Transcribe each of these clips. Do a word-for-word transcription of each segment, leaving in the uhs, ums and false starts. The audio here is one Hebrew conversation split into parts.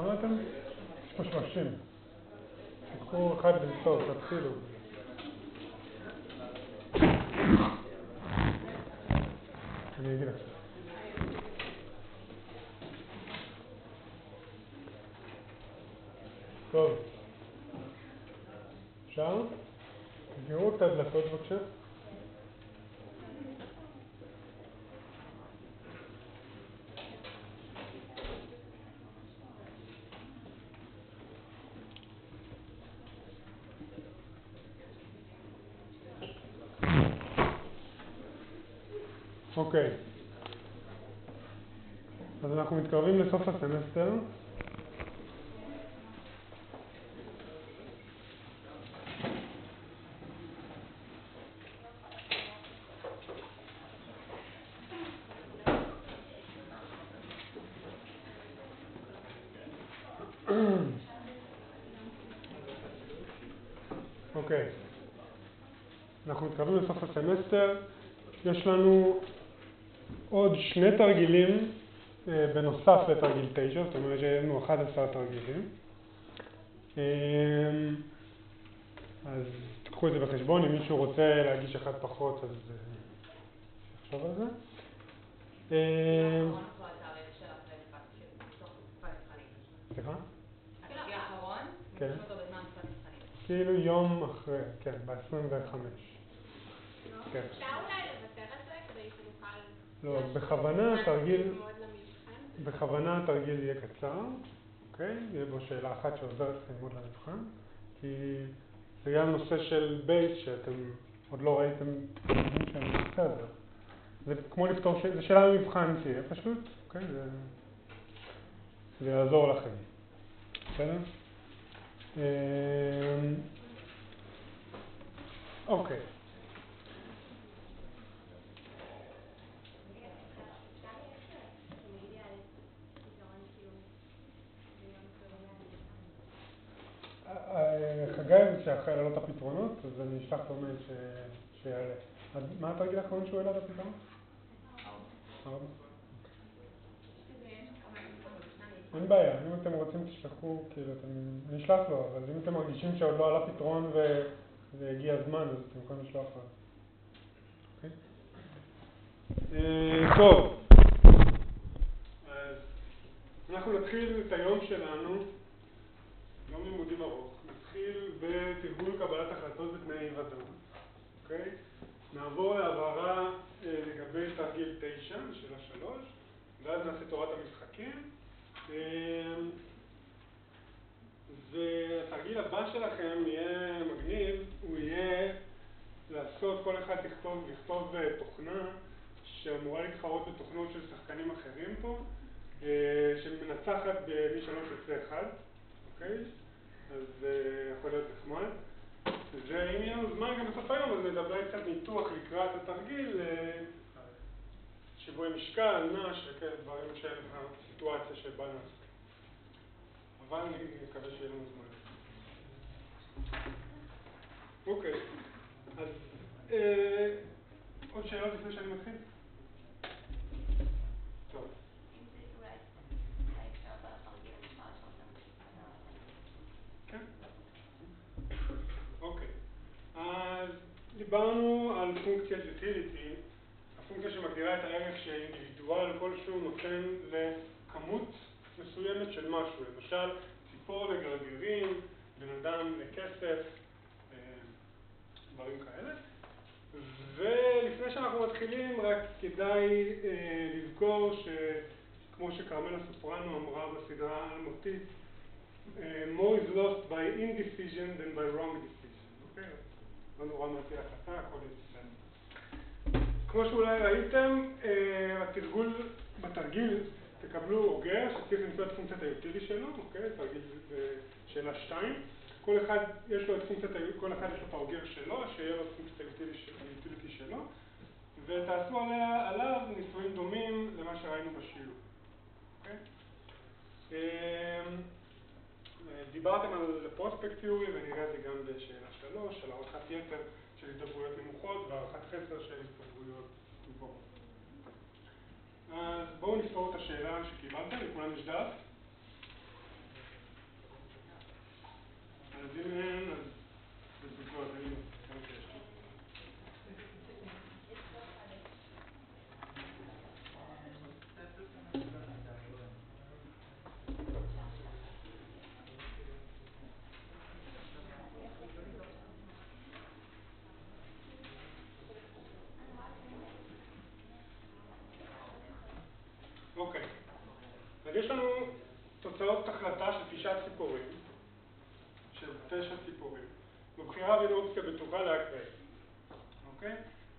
למדתם? יש פה שלושים. תיקחו אחד לסוף, תתחילו. אני אגיד עכשיו. טוב. אפשר? תגרו את הדלתות בבקשה. אוקיי. אז אנחנו מתקרבים לסוף הסמסטר. אוקיי. אנחנו מתקרבים לסוף הסמסטר. יש לנו עוד שני תרגילים בנוסף לתרגיל תשע, זאת אומרת שיש לנו אחד עשר תרגילים. אז תקחו את זה בחשבון, אם מישהו רוצה להגיש אחד פחות, אז תחשוב על זה. סליחה? התרגיל האחרון, כן. נשאר אותו בזמן קצת מבחנים. כאילו יום אחרי, כן, ב-עשרים וחמש. כן. אפשר אולי לוותר על זה כדי שנוכל... לא, בכוונה התרגיל, בכוונה התרגיל יהיה קצר, אוקיי? יהיה בו שאלה אחת שעוזרת ללמוד למבחן, כי זה גם נושא של בייס שאתם עוד לא ראיתם שאני בסדר. זה כמו לפתור, זה שאלה למבחן תהיה פשוט, אוקיי? זה, זה יעזור לכם. בסדר? אוקיי. חגי, שאחרי לעלות הפתרונות, אז אני אשלח לו מייל שיעלה. מה התרגיל האחרון שהוא העלה את הפתרון? ארבע. אין בעיה, אם אתם רוצים תשלחו, כאילו, אני אשלח לו, אבל אם אתם מרגישים שעוד לא עלה פתרון והגיע הזמן, אז אתם יכולים לשלוח לו. אוקיי? טוב. אז אנחנו נתחיל את היום שלנו, יום לימודים ארוך. נתחיל בתרגול קבלת החלטות בתנאי ודאות. אוקיי? נעבור להבהרה לגבי תרגיל תשע, שאלה שלוש, ואז נעשה תורת המשחקים. והתרגיל הבא שלכם יהיה מגניב, הוא יהיה לעשות, כל אחד לכתוב, לכתוב תוכנה שאמורה להתחרות בתוכנות של שחקנים אחרים פה, שמנצחת ב-מי שלוש יוצא אחד, אוקיי? אז זה יכול להיות נחמד. ואם יהיה לנו זמן גם בסוף היום, אז נדבר קצת ניתוח לקראת התרגיל, שיווי משקל, נש, וכאלה דברים של הסיטואציה שבה נעשה. אבל אני מקווה שיהיה לנו זמן. אוקיי, אז אה, עוד שאלות לפני שאני מתחיל? טוב. כן? אוקיי, אז דיברנו על פונקציית utility, הפונקציה שמגדירה את הערך שאינדיבידואל כלשהו נותן לכמות מסוימת של משהו, למשל ציפור לגרגרים, בן אדם לכסף, דברים כאלה. ולפני שאנחנו מתחילים, רק כדאי אה, לזכור שכמו שקרמלה סופרנו אמרה בסדרה אלמותית, more is lost by indecision than by wrong decision. אוקיי? לא נורא מה תהיה החלטה, הכל יצא. כמו שאולי ראיתם, אה, התרגול, בתרגיל תקבלו אוגר שצריך למצוא את פונקציית היוטילי שלו, אוקיי? תרגיל שאלה שתיים. כל אחד יש לו את פונקציית, כל אחד יש לו את האוגר שלו, שיהיה לו את פונקציית היוטיליטי שלו, ותעשו עליה, עליו ניסויים דומים למה שראינו בשיעור. אוקיי? דיברתם על פרוספקט תיאורי, ונראה את זה גם בשאלה שלוש, על הערכת יתר של הסתברויות נמוכות והערכת חסר של הסתברויות גבוהות. אז בואו נפתור את השאלה שקיבלתם, לכולם יש דף. החלטה של תשעה ציפורים, של תשע ציפורים, בבחירה בין אופציה בטוחה לאקראי. אוקיי?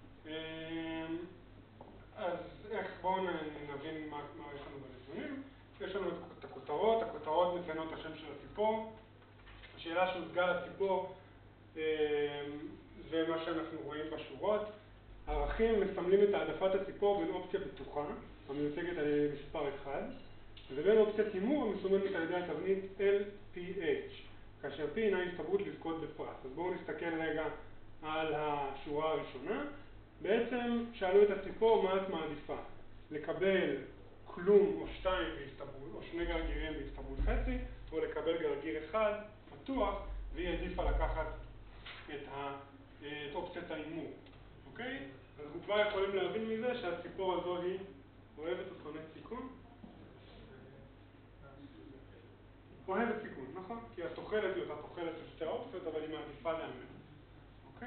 אז איך, בואו נבין מה, מה יש לנו בנתונים. יש לנו את הכותרות, הכותרות מציינות את השם של הציפור. השאלה שהושגה לציפור זה מה שאנחנו רואים בשורות. הערכים מסמלים את העדפת הציפור בין אופציה בטוחה, המיוצגת על ידי מספר אחד, ובין אופציית הימור המסומנת על ידי התבנית אל פי אייץ', כאשר P הינה הסתברות לזכות בפרס. אז בואו נסתכל רגע על השורה הראשונה. בעצם שאלו את הציפור מה את מעדיפה, לקבל כלום או שתיים בהסתברות, או שני גרגירים בהסתברות חצי, או לקבל גרגיר אחד פתוח, והיא העדיפה לקחת את, ה, את אופציית ההימור. אוקיי? אז אנחנו כבר יכולים להבין מזה שהציפור הזו היא אוהבת או שונאת סיכון? אוהבת סיכון, נכון? כי התוחלת היא אותה תוחלת של שתי האופציות, אבל היא מעדיפה להמר. אוקיי?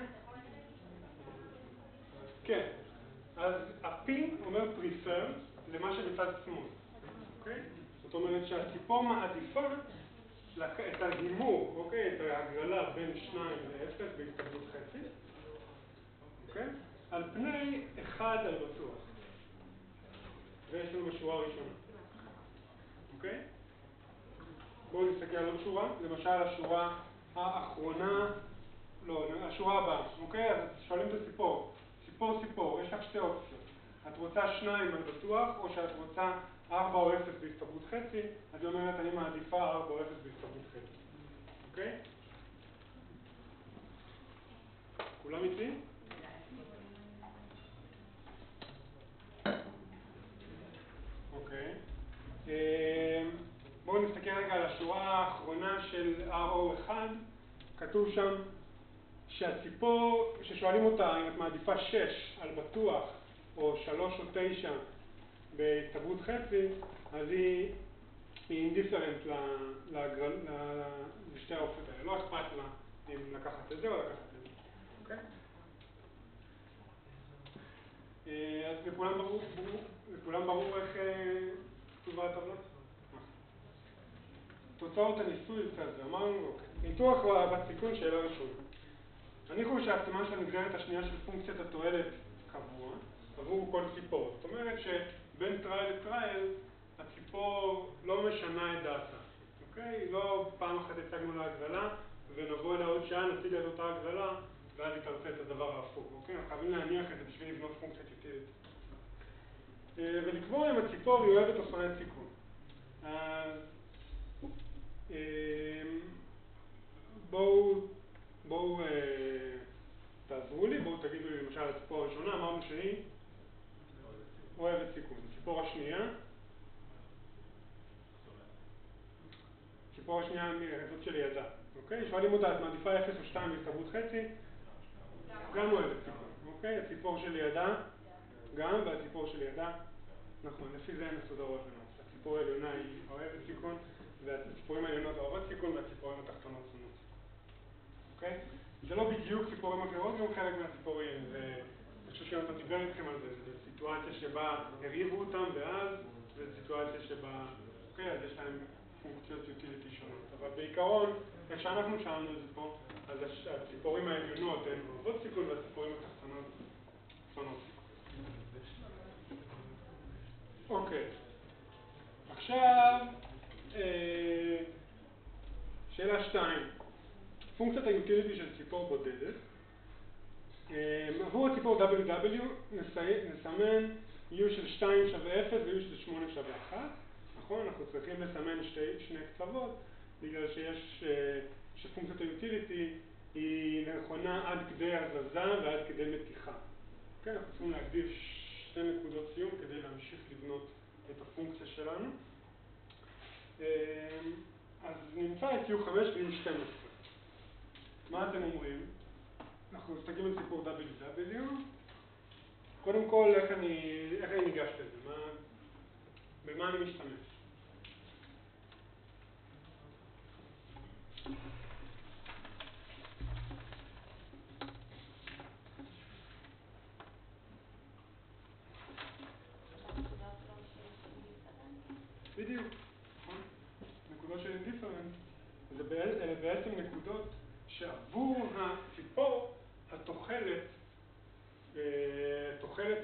כן. אז ה-P אומר prefer למה שבצד שמאל. אוקיי? זאת אומרת שהציפור מעדיפה את ההימור, אוקיי? את ההגרלה בין שניים לאפס בהסתברות חצי. אוקיי? על פני אחד על בטוח. ויש לנו בשורה הראשונה. אוקיי? בואו נסתכל על עוד שורה. למשל השורה האחרונה, לא, השורה הבאה. אוקיי? אז שואלים את הציפור. ציפור ציפור, יש לך שתי אופציות. את רוצה שניים על בטוח, או שאת רוצה ארבע או אפס בהסתברות חצי, אז היא אומרת אני מעדיפה ארבע או אפס בהסתברות חצי. אוקיי? כולם איתי? אוקיי. בואו נסתכל רגע על השורה האחרונה של אר או אחד. כתוב שם שהציפור, ששואלים אותה אם את מעדיפה שש על בטוח או שלוש או תשע בהסתברות חצי, אז היא אינדיפרנט לשתי האופציות האלה. לא אכפת לה אם לקחת את זה או לקחת את זה. אוקיי? אז לכולם ברור, לכולם ברור איך כתובה הטבלה? תוצאות הניסוי זה, אמרנו, אוקיי. ניתוח אהבת סיכון, שאלה ראשונה. הניחו שהסימן של הנגזרת השנייה של פונקציית התועלת קבוע עבור כל ציפור. זאת אומרת שבין טרייל לטרייל הציפור לא משנה את דעתה. אוקיי? לא פעם אחת הצגנו לה הגרלה ונבוא אליה עוד שעה, נציג את אותה הגרלה ואז היא תרצה את הדבר ההפוך. אוקיי? אנחנו חייבים להניח את זה בשביל לבנות פונקציית יוטילית. ולקבוע אם הציפור היא אוהבת או שונאת סיכון. בואו בואו תעזרו לי, בואו תגידו לי למשל הציפור הראשונה, אמרנו שהיא אוהבת סיכון. ציפור השנייה, ציפור השנייה זאת שלידה. אוקיי? שואלים אותה, את מעדיפה אפס או שתיים בהסתברות חצי? גם אוהבת סיכון. אוקיי? הציפור שלידה, גם, והציפור שלידה, נכון, לפי זה הן מסודרות לנו. הציפור העליונה היא אוהבת סיכון, והציפורים העליונות אוהבות סיכון, והציפורים התחתונות שונאות סיכון. אוקיי? זה לא בדיוק ציפורים אחרות, גם חלק מהציפורים, זה, אני חושב שיונתן דיבר איתכם על זה, זה סיטואציה שבה הריבו אותם ואז, זה סיטואציה שבה, אוקיי, אז יש להם פונקציות יוטיליטי שונות. אבל בעיקרון, איך שאנחנו שאלנו את זה פה, אז הציפורים העליונות הן אוהבות סיכון, והציפורים התחתונות שונאות סיכון. אוקיי. עכשיו, שאלה שתיים. פונקציית היוטיליטי של ציפור בודדת. עבור הציפור דאבליו דאבליו נסמן U של שתיים שווה אפס ו-U של שמונה שווה אחת. נכון? אנחנו צריכים לסמן שתי, שני קצוות, בגלל שיש, שפונקציית היוטיליטי היא נכונה עד כדי הזזה ועד כדי מתיחה. כן, אנחנו צריכים להגדיר שתי נקודות סיום כדי להמשיך לבנות את הפונקציה שלנו. אז נמצא את U חמש ו-U שתים עשרה. מה אתם אומרים? אנחנו מסתכלים על סיפור דאבליו דאבליו. קודם כל, איך אני, איך אני ניגש לזה? מה, במה אני משתמש? בדיוק, נכון? נקודות של אלה בעצם נקודות שעבור הציפור התוחלת, תוחלת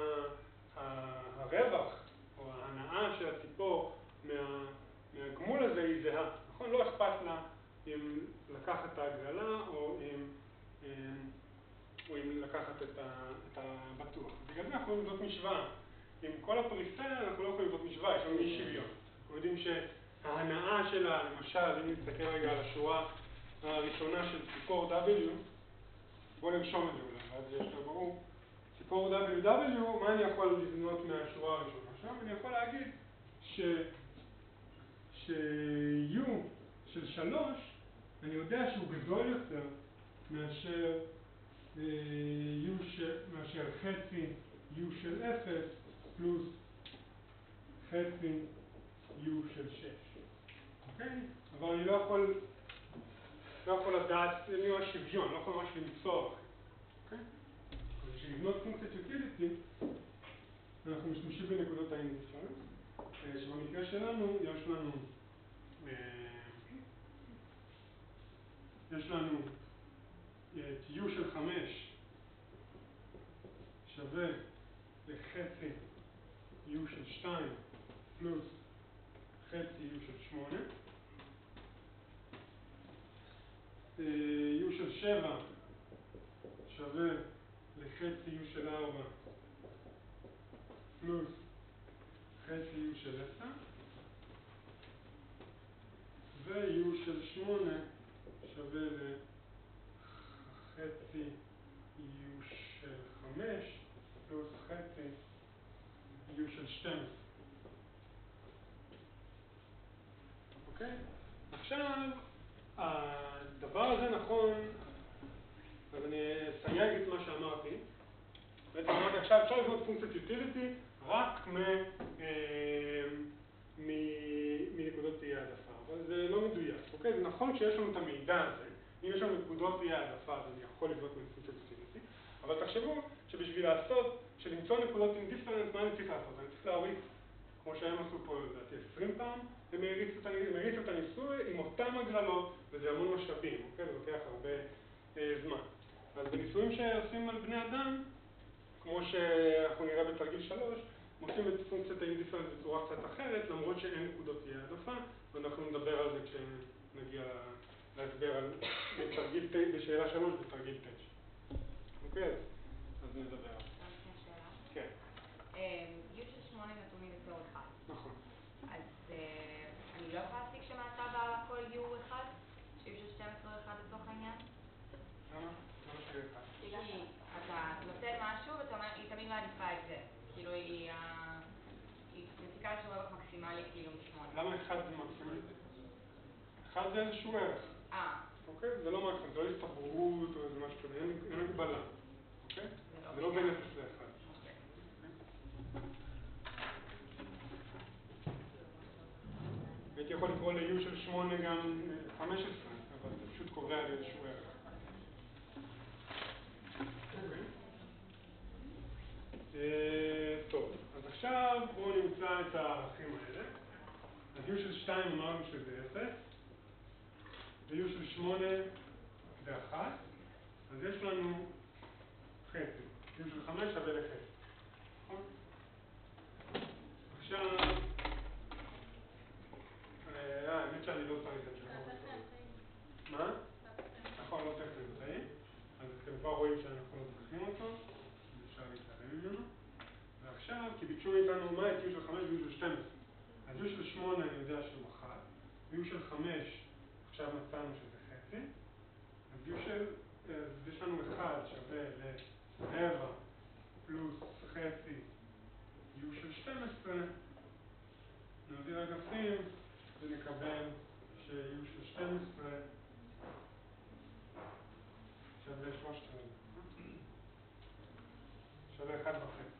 הרווח או ההנאה של הציפור מה, מהגמול הזה היא זהה. נכון? לא אכפת לה אם לקחת את ההגרלה או אם, או אם לקחת את, ה, את הבטוח. בגלל זה אנחנו יכולים לבנות משוואה. עם כל הפריסה אנחנו לא יכולים לבנות משוואה, יש לנו אי שוויון. אנחנו יודעים שההנאה שלה, למשל, אם נסתכל רגע על השורה הראשונה של ציפור W, בואו נרשום את זה אולי, אז יש לנו ברור. ציפור דאבליו דאבליו, מה אני יכול לבנות מהשורה הראשונה? עכשיו אני יכול להגיד ש... ש-U של שלוש, אני יודע שהוא גדול יותר מאשר U של... מאשר חצי U של אפס פלוס חצי U של שש. אוקיי? אבל אני לא יכול... לא יכול לדעת, אין לי ממש שוויון, לא יכול ממש למצוא. אוקיי? בשביל לבנות פונקציית יוטיליטי, אנחנו משתמשים בנקודות האינדיפרנס, שבמקרה שלנו יש לנו יש לנו את U של חמש שווה לחצי U של שתיים פלוס חצי U של שמונה. U של שבע שווה לחצי U של ארבע פלוס חצי U של עשר, ו-U של שמונה שווה לחצי U של חמש פלוס חצי U של שתים עשרה. אוקיי? עכשיו, הדבר הזה נכון, אז אני אסייג את מה שאמרתי. בעצם אמרתי עכשיו, אפשר לבנות פונקציית יוטיליטי רק מנקודות אי העדפה, אבל זה לא מדויק, אוקיי? זה נכון שיש לנו את המידע הזה, אם יש לנו נקודות אי העדפה, אז אני יכול לבנות פונקציית יוטיליטי, אבל תחשבו שבשביל לעשות, שלמצוא נקודות אינדיפרנס, מה אני צריך לעשות? אני צריך להריץ, כמו שהם עשו פה, לדעתי, עשרים פעם, הם הריצו את הניסוי עם אותם הגרלות, וזה המון משאבים, אוקיי? זה לוקח הרבה אה, זמן. אז בניסויים שעושים על בני אדם, כמו שאנחנו נראה בתרגיל שלוש, מוצאים את פונקציית האינדיפרנס בצורה קצת אחרת, למרות שאין נקודות אי העדפה, ואנחנו נדבר על זה כשנגיע להסבר על תרגיל בשאלה שלוש בתרגיל תשע. אוקיי? אז נדבר על זה. שאלה? כן. U של שמונה נתונים בתור אחד. נכון. אז אני לא יכולה להסיק שמעתה באה כל U אחד? ש-U של שתים עשרה אחד לצורך העניין? למה? למה שיהיה אחד? כי אתה נותן משהו ואתה אומר, היא תמיד מעדיפה את זה. כאילו היא מסיקה איזשהו רווח מקסימלי כאילו משמונה. למה אחד זה מקסימלי? אחד זה איזשהו ערך. אה. אוקיי? זה לא מקסימלי, זה לא הסתברות או איזה משהו כזה, אין הגבלה. אוקיי? זה לא בין אפס לאחד. הייתי יכול לקרוא ל-U של שמונה גם חמש עשרה, אבל זה פשוט קובע לי איזשהו ערך. טוב, אז עכשיו בואו נמצא את הערכים האלה. אז U של שתיים אמרנו שזה אפס, ו-U של שמונה זה אחת, אז יש לנו חצי. U של חמש שווה לחצי. נכון? עכשיו, אה, האמת שאני לא צריך את זה. מה? נכון, לא צריך את זה. אז אתם כבר רואים שאנחנו לא צריכים אותו, אפשר להתעלם ממנו. ועכשיו, כי ביקשו מאיתנו מה את U של חמש ו-U של שתים עשרה. אז U של שמונה אני יודע שהוא אחת, U של חמש עכשיו מצאנו שזה חצי, אז U של, אז יש לנו אחד שווה לרבע פלוס חצי U של שתים עשרה, נעביר אגפים ונקבל ש-U של שתים עשרה שווה שלושת רבעי, שווה אחד וחצי.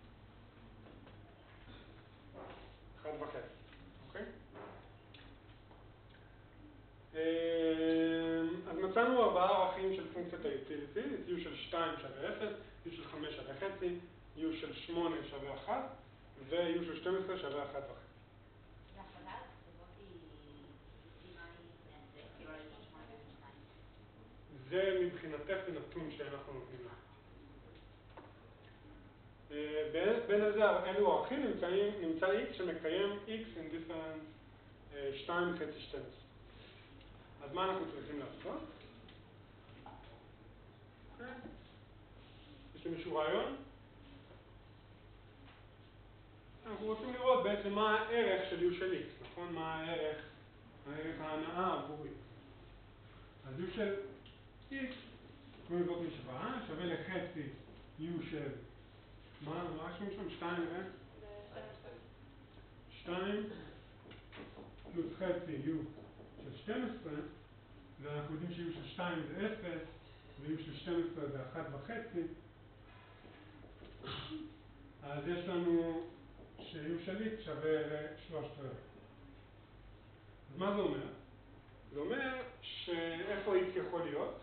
אחד וחצי, אוקיי? אז מצאנו ארבעה ערכים של פונקציית היוטיליטי, את U של שתיים שווה אפס, U של חמש שווה חצי, U של שמונה שווה אחת, ו-U של שתים עשרה שווה אחת וחצי. והחלטה הזאת היא מה היא מייצאת? כאילו זה מבחינתך נתון שאנחנו נותנים לך. בין איזה אלו ערכים נמצא x שמקיים x in difference שתיים חצי שתים עשרה. אז מה אנחנו צריכים לעשות? יש למישהו רעיון? אנחנו רוצים לראות בעצם מה הערך של u של x, נכון? מה הערך, הערך ההנאה עבור x. אז u של x, כמו לראות משוואה, שווה לחצי u של, מה, מה רשום שם? שתיים, אה? שתיים פלוס חצי u של שתים עשרה, ואנחנו יודעים ש-u של שתיים זה אפס, ו-u של שתים עשרה זה אחת וחצי. אז יש לנו ש-u של x שווה ל-שלושת רבעי. אז מה זה אומר? זה אומר שאיפה x יכול להיות?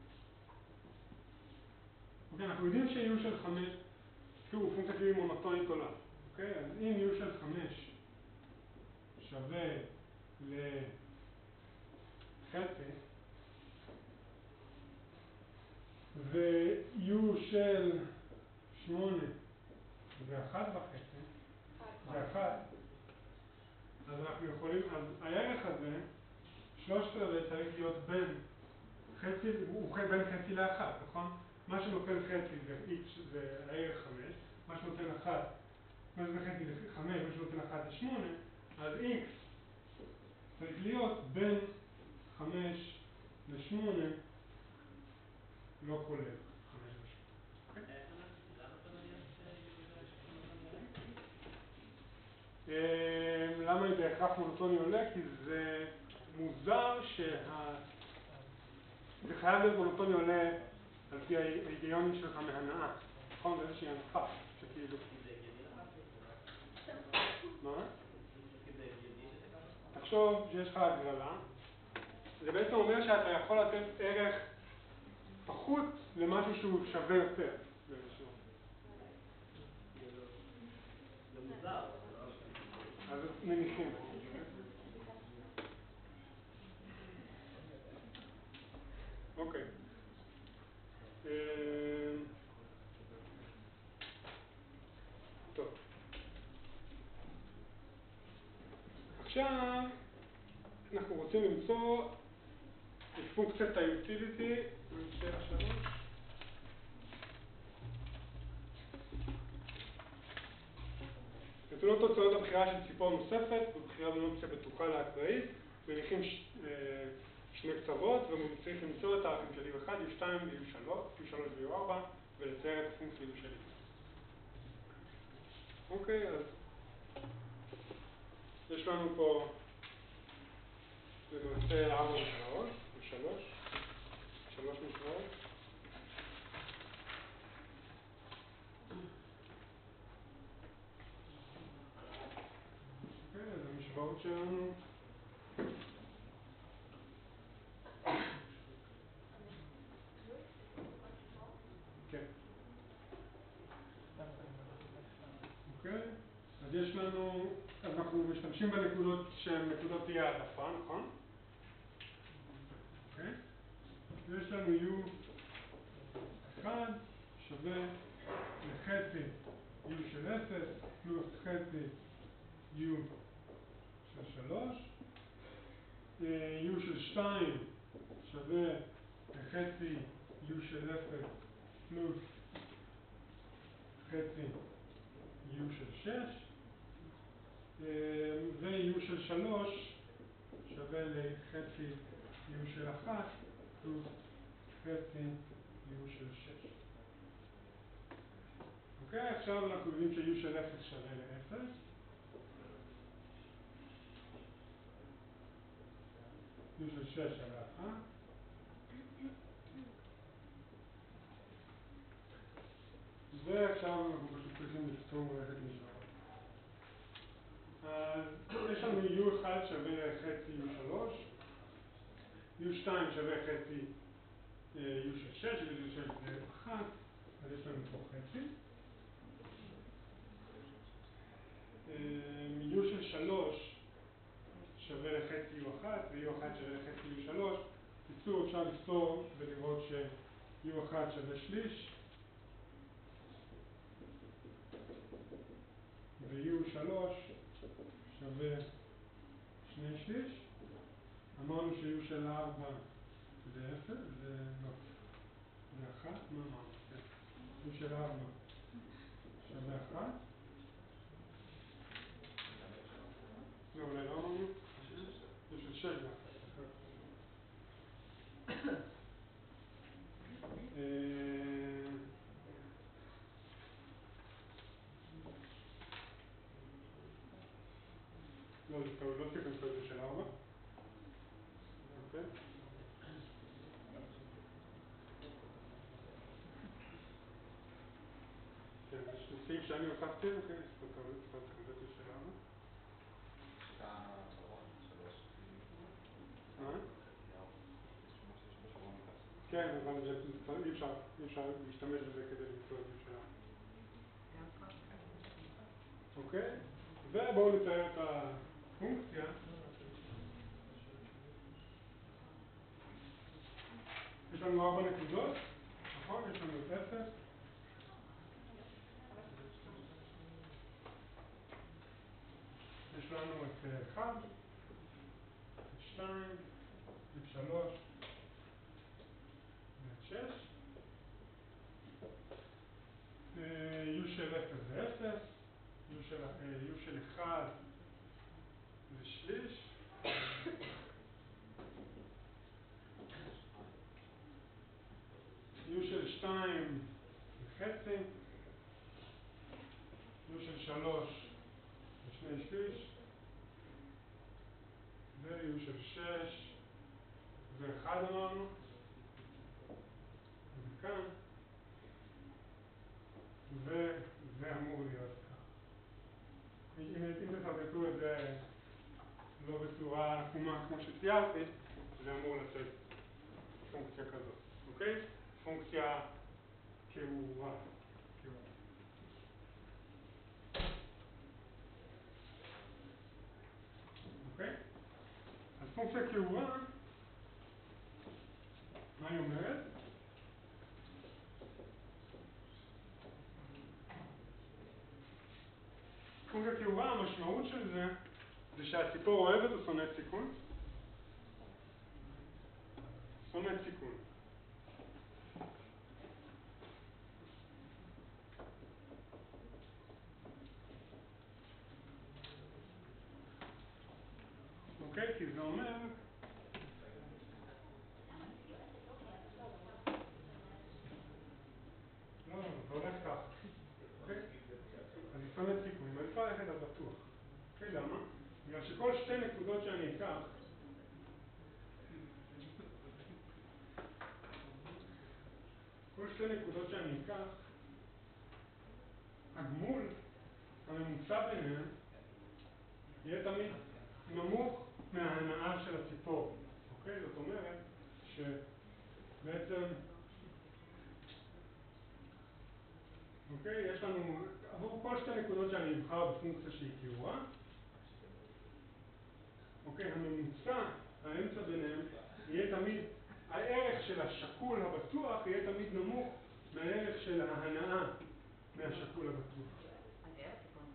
אוקיי, אנחנו יודעים ש-u של חמש, תראו, פונקציה כאילו מונוטונית עולה. אוקיי, אז אם u של חמש שווה לחצי, ו-u של שמונה זה אחת וחצי, זה אחת, אז אנחנו יכולים, אז הערך הזה, שלושת רבעי צריך להיות בין חצי, הוא בין חצי לאחת, נכון? מה שנותן חצי זה x, זה הערך חמש, מה שנותן אחת, מה שנותן חצי זה חמש, מה שנותן אחת זה שמונה, אז x צריך להיות בין חמש לשמונה, לא כולל חמש ושמונה. למה היא בהכרח מונוטוני עולה? כי זה מוזר שה... זה חייב להיות מונוטוני עולה על פי ההיגיון שלך מהנאה. נכון? זה איזושהי הנחה שכאילו... מה? תחשוב שיש לך הגרלה, זה בעצם אומר שאתה יכול לתת ערך פחות למשהו שהוא שווה יותר. זה מוזר. אז מניחים. אוקיי. טוב. עכשיו אנחנו רוצים למצוא את פונקציית היוטיליטי, שאלה שלוש. נתונות תוצאות הבחירה של ציפור נוספת, בבחירה בין אופציה בטוחה לאקראית, מניחים ש... שני קצוות, וצריך למצוא את הערכים של u אחד, u שתיים ו-u שלוש, u שלוש ו-u ארבע, ולצייר את הפונקציה u של x. אוקיי, אז יש לנו פה למעשה ארבע משוואות, u שלוש, שלוש משוואות. אוקיי, אז המשוואות שלנו כן. אוקיי, אז יש לנו, אז אנחנו משתמשים בנקודות שהן נקודות אי העדפה, נכון? אוקיי, ויש לנו u אחד שווה לחצי u של אפס פלוס חצי u של שלוש, u של שתיים שווה לחצי u של אפס פלוס חצי u של שש, ו-u של שלוש שווה לחצי u של אחת פלוס חצי u של שש. אוקיי, עכשיו אנחנו יודעים ש-u של אפס שווה ל-אפס. u של שש שווה אחת. ועכשיו אנחנו פשוט צריכים לפתור מערכת משוואות. אז יש לנו u אחד שווה לחצי u שלוש, u שתיים שווה חצי u של שש, u של שש זה אחת, אז יש לנו פה חצי. u של שלוש שווה לחצי u אחת, ו-u אחת שווה לחצי u שלוש. בקיצור, אפשר אפשר לפתור ולראות ש-U אחת שווה שליש ו-U שלוש שווה שני שליש. אמרנו ש-U של ארבע זה אפס, זה לא, זה אחת, מה אמרנו? U של ארבע שווה אחת. לא, אולי לא אמרנו? U של שש זה אחת. לא, זה טוב, לא צריך למצוא את זה של ארבע. אוקיי? כן, זה סעיף שאני הוספתי, אוקיי? זאת טעות, זאת טעות של ארבע. מה? כן, אבל זה אי אפשר, אי אפשר להשתמש בזה כדי למצוא את זה של ארבע. אוקיי? ובואו נתאר את הפונקציה. יש לנו ארבע נקודות, נכון? יש לנו את אפס. יש לנו את אחד, את שתיים, את שלוש, ואת שש. U של אפס זה אפס, U של אחד זה שליש. U של שתיים זה חצי. U של שלוש זה שני שליש. ו-U של שש זה אחד אמרנו. זה כאן. וזה אמור להיות כך. אם תחזקו את זה לא בצורה עקומה כמו שציירתי, זה אמור לצאת פונקציה כזאת, אוקיי? פונקציה כאורה. אוקיי? אז פונקציה כאורה, מה היא אומרת? פונקציה כאורה, המשמעות של זה, זה שהציפור אוהבת או שונאת סיכון? שונאת סיכון. אוקיי? כי זה אומר... לא, זה הולך כך. אוקיי? אז היא שונאת סיכון. אם אני אפשר ללכת על בטוח. אוקיי, למה? בגלל שכל שתי נקודות שאני אקח, כל שתי נקודות שאני אקח, הגמול הממוצע ביניהם יהיה תמיד נמוך מההנאה של הציפור. אוקיי? זאת אומרת שבעצם, אוקיי? יש לנו, עבור כל שתי נקודות שאני אבחר בפונקציה שהיא כאורה, אוקיי? הממוצע, האמצע ביניהם, יהיה תמיד, הערך של השקול הבטוח יהיה תמיד נמוך מהערך של ההנאה מהשקול הבטוח. אז זה הסיכון.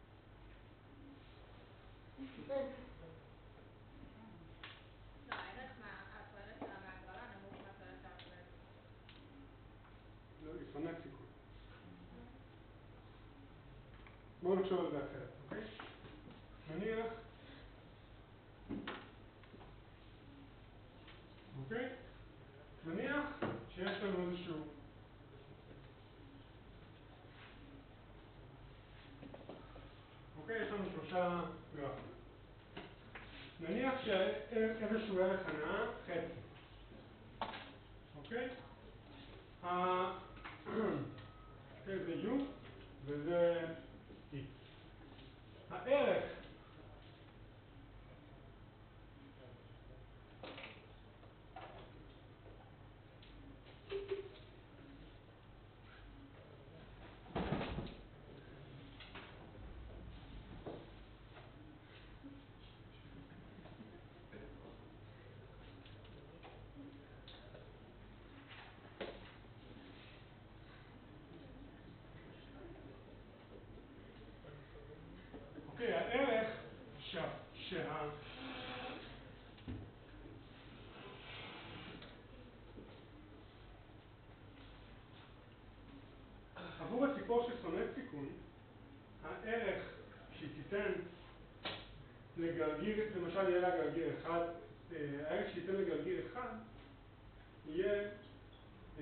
לא, הערך מהתועלת שלה מהגרלה נמוך מהתועלת שלה מהגרלה. לא, היא שונאת סיכון. בואו נחשוב על זה אחרת, אוקיי? נניח, אוקיי? נניח שיש לנו איזשהו אוקיי, יש לנו שלושה גרפים. נניח שאיזשהו ערך הנאה חצי. אוקיי? זה U וזה X. הערך הציפור ששונאת סיכון, הערך שהיא תיתן לגרגיר, למשל יהיה לה גרגיר אחד, הערך שהיא תיתן לגרגיר אחד יהיה אה,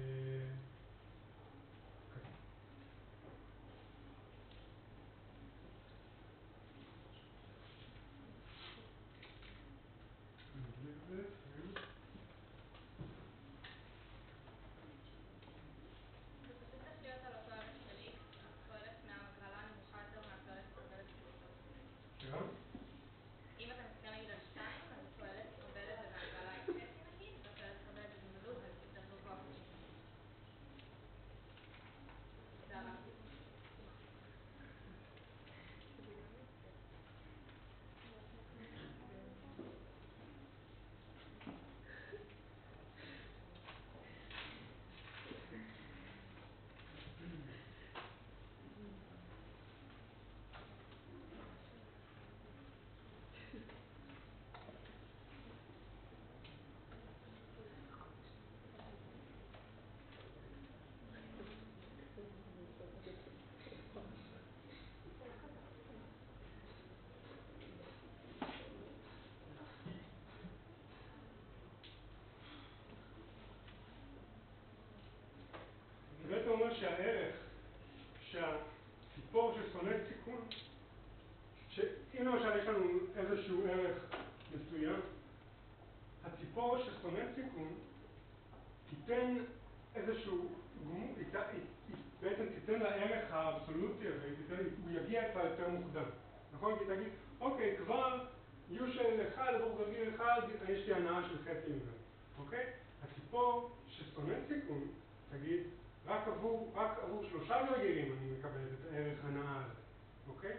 זה אומר שהערך שהציפור ששונאת סיכון, שאם למשל יש לנו איזשהו ערך מסוים, הציפור ששונאת סיכון תיתן איזשהו, היא בעצם תיתן לערך האבסולוטי הזה, הוא יגיע כבר יותר מוקדם, נכון? כי תגיד, אוקיי, כבר יהיו של אחד עבור גרגיר אחד, יש לי הנאה של חצי מזה, אוקיי? הציפור ששונאת סיכון, תגיד, רק עבור, רק עבור שלושה גרגירים אני מקבל את הערך הנאה הזה, אוקיי?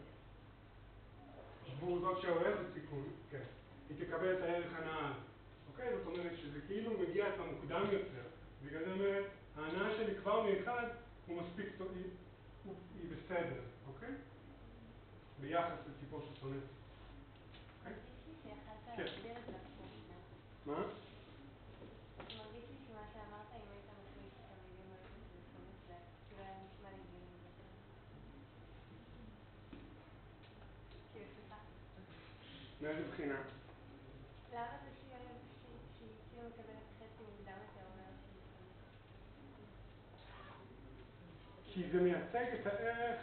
עבור זאת שאוהבת סיכון, כן, היא תקבל את הערך הנאה הזה, אוקיי? זאת אומרת שזה כאילו מגיע כבר מוקדם יותר, בגלל זה אומרת, ההנאה שלי כבר מאחד הוא מספיק טוב, היא, היא בסדר, אוקיי? ביחס לציפור ששונאת. אוקיי? כן. מה? אני מרגיש לי שמה שאמרת, אם היית מחליט את המילים האלה, זה שונאת לה, כאילו היה נשמע לי גילים בסדר. כאילו, סליחה. מאיזה בחינה? למה זה שהיא כאילו מקבלת חצי מוקדם יותר אומר שהיא שונאת? כי זה מייצג את הערך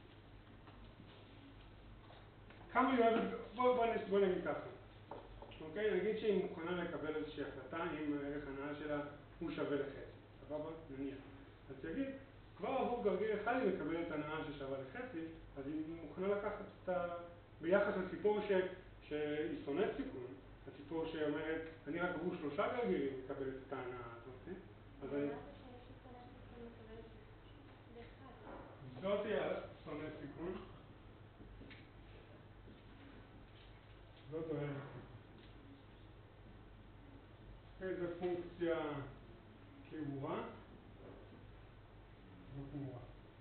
כמה היא אוהבת, בוא נגיד ככה, אוקיי? נגיד שהיא מוכנה לקבל איזושהי החלטה אם הערך הנאה שלה הוא שווה לחצי, סבבה? נניח. אז תגיד, כבר עבור גרגיר אחד היא מקבלת הנאה ששווה לחצי, אז היא מוכנה לקחת את ה... ביחס לציפור שהיא שונאת סיכון, הציפור שאומרת, אני רק עבור שלושה גרגירים מקבלת את ההנאה הזאת, אז אני... זאת היא שונאת סיכון. זאת אוהבת סיכון. איזו פונקציה כאורה וכאורה.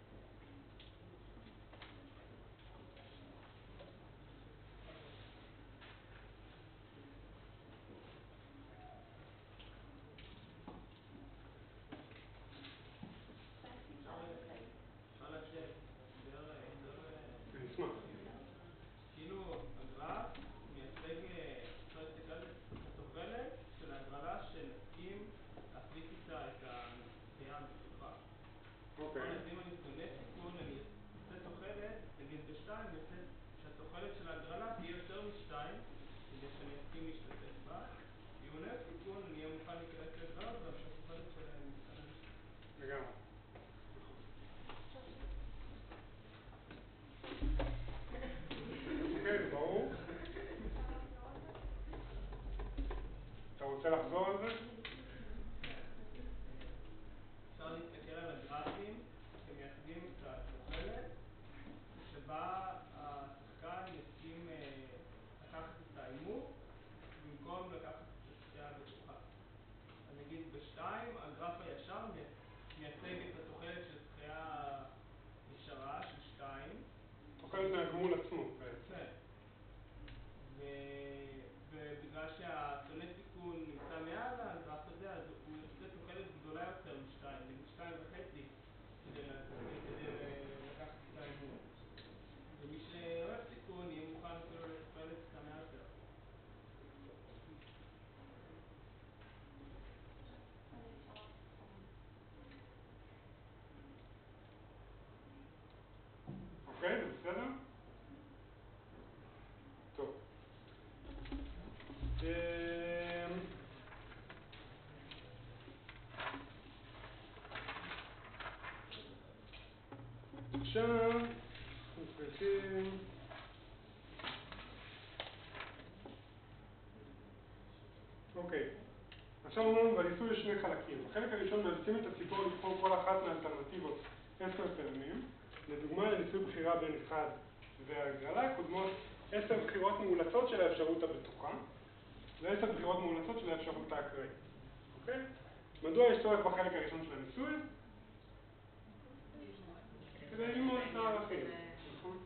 כאילו הגרף מייצג, אפשר להסתכל על התוחלת של ההגרלה שנסכים להפריט איתה את הזכייה המפתוחה. אוקיי. אז אם אני שונא סיכון, אני אעשה תוחלת, נגיד בשתיים, אני אעשה שהתוחלת של ההגרלה תהיה יותר משתיים, כדי שאני אסכים להשתתף בה. אם אני אוהב סיכון, אני אהיה מוכן להיכנס להגרלות, אבל שהתוחלת שלהם משתנה משתנה. לגמרי. אוקיי, ברור. אתה רוצה לחזור על זה? אפשר להסתכל על הגרפים שמייצגים את התוחלת, שבה השחקן יסכים לקחת את האימות במקום לקחת את הזכייה הבטוחה. אז נגיד בשתיים, הגרף הישר מייצג את התוחלת של זכייה ישרה של שתיים. תוחלת מהגמול עצמו. כן. ובגלל שהשונא סיכון נמצא מעל הגרף הזה, אז הוא יוצא תוחלת גדולה יותר משתיים, נגיד שתיים וחצי, כדי להשיג עכשיו אנחנו צריכים... אוקיי, עכשיו אומרים בניסוי יש שני חלקים. בחלק הראשון מאלצים את הציפור לבחור כל אחת מהאלטרנטיבות עשר פעמים. לדוגמה, לניסוי בחירה בין אחד והגרלה, קודמות עשר בחירות מאולצות של האפשרות הבטוחה, ועשר בחירות מאולצות של האפשרות האקראית. אוקיי? מדוע יש צורך בחלק הראשון של הניסוי? כדי ללמוד את הערכים. נכון?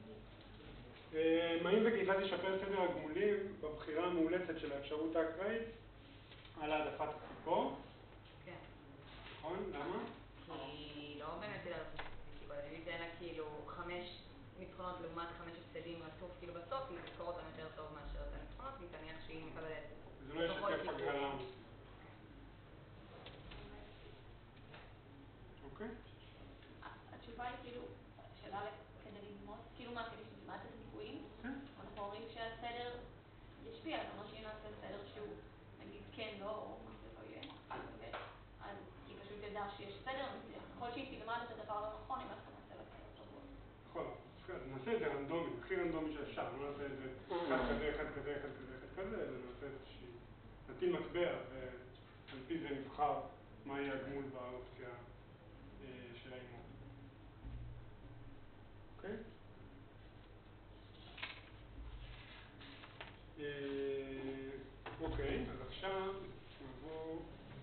האם וכיצד ישפר סדר הגמולים בבחירה המאולצת של האפשרות האקראית על העדפת הציפור? כן. נכון? למה? כי לא באמת תדע לסטטיסטיקות, אני אתן לה כאילו חמש ניצחונות לעומת חמש הפסדים רצוף, כאילו בסוף היא תזכור אותם יותר טוב מאשר את הניצחונות, והיא תניח שהיא מקבלת. זה לא ישתף הגרלה. אוקיי? התשובה היא כאילו, שאלה כדי ללמוד, כאילו מה, כדי שתלמד את הסיכויים? אנחנו אומרים שהסדר ישפיע, זאת אומרת שאם נעשה סדר שהוא, נגיד כן, לא, או מה זה לא יהיה, אז היא פשוט תדע שיש סדר מסוים. יכול שהיא תלמד את הדבר לא נכון, אם אנחנו נעשה לה סדר טוב. נכון, נעשה את זה רנדומי, הכי רנדומי שאפשר, לא נעשה את זה אחד כזה, אחד כזה, אחד כזה, אחד כזה, אלא נעשה איזושהי, נטיל מטבע, ועל פי זה נבחר מה יהיה הגמול באופציה של האימון. אוקיי? אוקיי, אז עכשיו נעבור...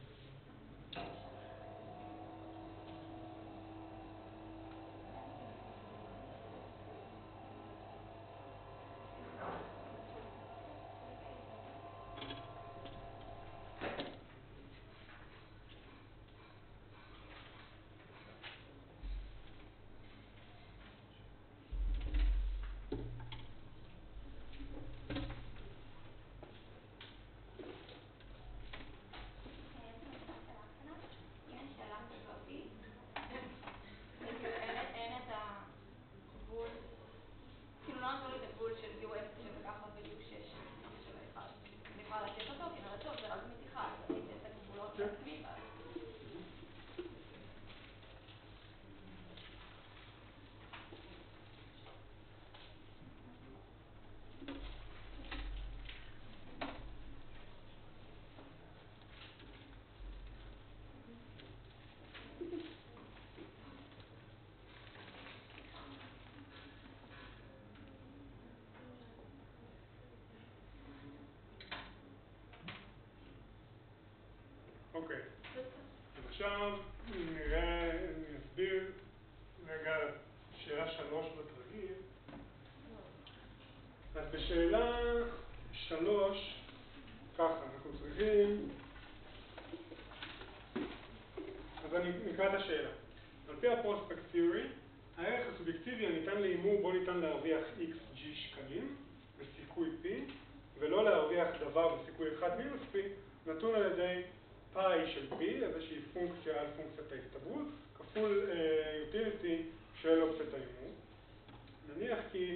אוקיי, אז עכשיו נראה, נסביר רגע שאלה שלוש בתרגיל. אז בשאלה שלוש, ככה, אנחנו צריכים, אז אני נקרא את השאלה. על פי הפרוספקט תיאורי, הערך הסובייקטיבי הניתן להימור בו ניתן להרוויח X G שקלים בסיכוי P, ולא להרוויח דבר בסיכוי אחד מינוס P, נתון על ידי פאי של P, איזושהי פונקציה על פונקציית ההסתברות, כפול utility של אופציית ההימור. נניח כי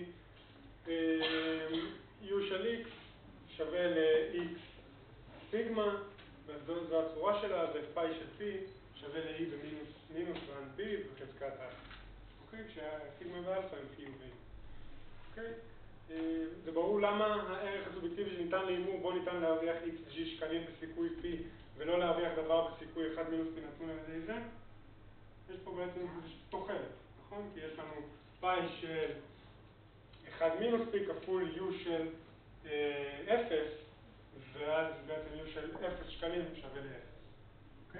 U של X שווה ל-X סיגמה, וזו הצורה שלה, ופאי של P שווה ל-E במינוס רן P בחזקת אלפא. אוקיי? כשהסיגמה ואלפא הם חיוביים. אוקיי? זה ברור למה הערך הסובייקטיבי שניתן להימור בו ניתן להרוויח X G שקלים בסיכוי P ולא להרוויח דבר בסיכוי אחד מינוס P נתון על ידי זה. יש פה בעצם תוחלת, נכון? כי יש לנו פאי של אחד מינוס P כפול U של אפס, ואז בעצם U של אפס שקלים שווה ל-אפס. אוקיי?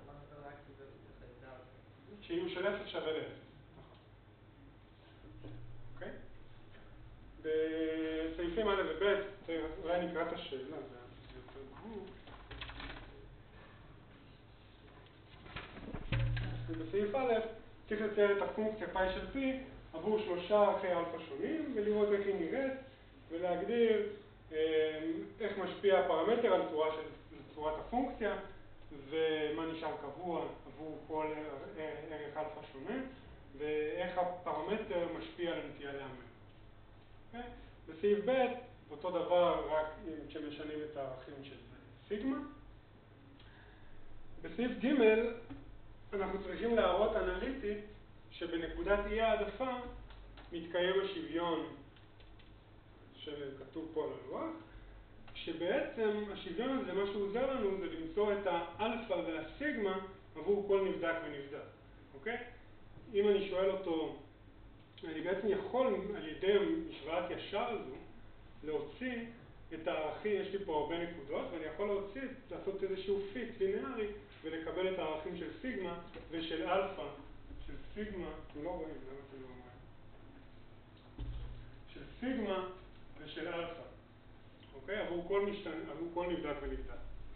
ש-U של אפס שווה ל-אפס. אוקיי? בסעיפים א' וב', אולי נקרא את השאלה, זה יותר ברור. ובסעיף א', צריך לצייר את הפונקציה פאי של P עבור שלושה ערכי אלפא שונים, ולראות איך היא נראית, ולהגדיר איך משפיע הפרמטר על צורה של, צורת הפונקציה, ומה נשאר קבוע עבור כל ערך אלפא שונה, ואיך הפרמטר משפיע על הנטייה להמר. Okay? בסעיף ב', אותו דבר, רק כשמשנים את הערכים של סיגמה. בסעיף ג' אנחנו צריכים להראות אנליטית שבנקודת אי העדפה מתקיים השוויון שכתוב פה על הלוח, שבעצם השוויון הזה, מה שהוא עוזר לנו זה למצוא את האלפא והסיגמה עבור כל נבדק ונבדק, אוקיי? אם אני שואל אותו, אני בעצם יכול על ידי המשוואת ישר הזו להוציא את הערכים, יש לי פה הרבה נקודות, ואני יכול להוציא, לעשות איזשהו פיט לינארי ולקבל את הערכים של סיגמה ושל אלפא, של סיגמה, אתם לא רואים, למה אתם לא רואים? של סיגמה ושל אלפא, אוקיי? עבור כל משתנה, עבור כל נבדק ונבדק.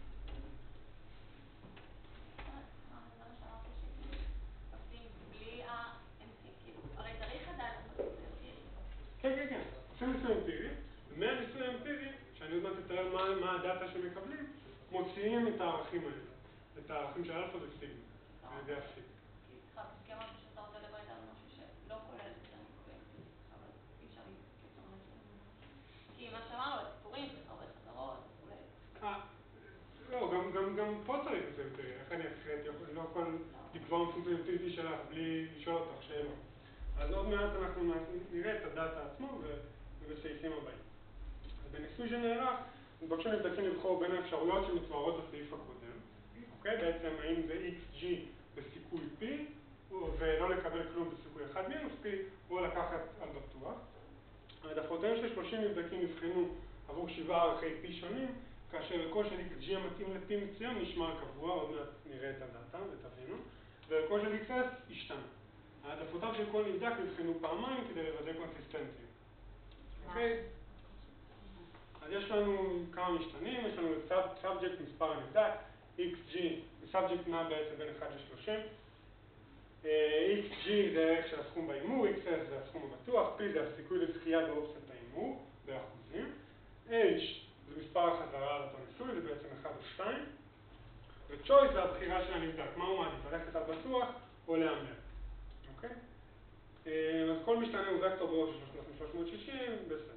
כן, כן, כן. עושים ניסוי אמפירי, ומהניסוי האמפירי, שאני עוד מעט אתאר מה, מה הדאטה שמקבלים, מוציאים את הערכים האלה, את הערכים של אלפא וסיגמה, על ידי הפיט. כי אמרת שאתה רוצה לדבר איתנו משהו שלא כולל את הניסויים, אבל אי אפשר לקצר משהו. כי מה שאמרנו, הסיפורים, זה הרבה חזרות וכולי. אה, לא, גם, גם, גם פה צריך ניסוי אמפירי, איך אני אתחיל, אני לא יכול לקבוע ניסוי אמפירי שלך בלי לשאול אותך שאלות. אז עוד מעט אנחנו נראה את הדאטה עצמו ובסעיפים הבאים. אז בניסוי שנערך, מבקשים נבדקים לבחור בין האפשרויות שמתוארות בסעיף הקודם. אוקיי? בעצם האם זה אקס ג'י בסיכוי P, ולא לקבל כלום בסיכוי אחד מינוס P, או לקחת על בטוח. העדפותיהם של שלושים נבדקים נבחנו עבור שבעה ערכי P שונים, כאשר ערכו של אקס ג'י המתאים ל-P מסוים נשמר קבוע, עוד מעט נראה את הדאטה ותבינו, וערכו של אקס אס השתנה. העדפותיו של כל נבדק נבחנו פעמיים כדי לוודא קונסיסטנטיות. אוקיי? אז יש לנו כמה משתנים, יש לנו את subject מספר הנבדק, אקס ג'י, subject נע בעצם בין אחד ל-שלושים, אקס ג'י זה הערך של הסכום בהימור, אקס אס זה הסכום הבטוח, P זה הסיכוי לזכייה באופציית ההימור, באחוזים, H זה מספר החזרה על אותו ניסוי, זה בעצם אחד או שתיים, ו-choice זה הבחירה של הנבדק, מה הוא מעדיף, ללכת על בטוח או להמר. אוקיי? אז כל משתנה הוא וקטור ברוב של שלושת אלפים שלוש מאות ושישים, בסדר.